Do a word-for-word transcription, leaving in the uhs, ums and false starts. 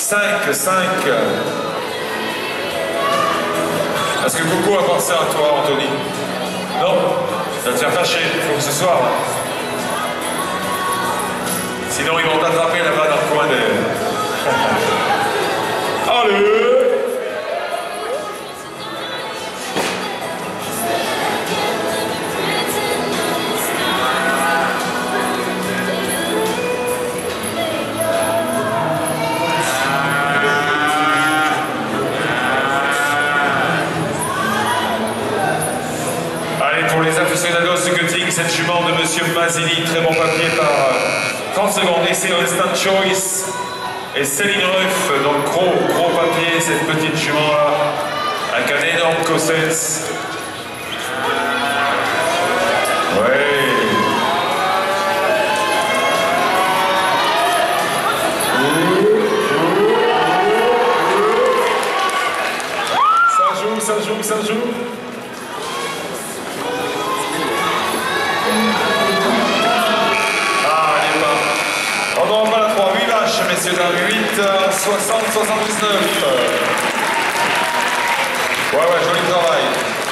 cinq, cinq. Est-ce que Coco a pensé à toi, Anthony? Non? Ça va te faire fâcher, il faut que ce soir. Sinon, ils vont t'attraper là-bas dans le coin de... Allez! Pour les aficionados de cutting, cette jument de Monsieur Mazzini, très bon papier par trente secondes, essai instant choice. Et Céline Ruff, donc gros, gros papier, cette petite jument-là, avec un énorme cossette. Ouais. Ça joue, ça joue, ça joue. Messieurs, dames, huit, soixante, soixante-dix-neuf. Ouais, ouais, joli travail.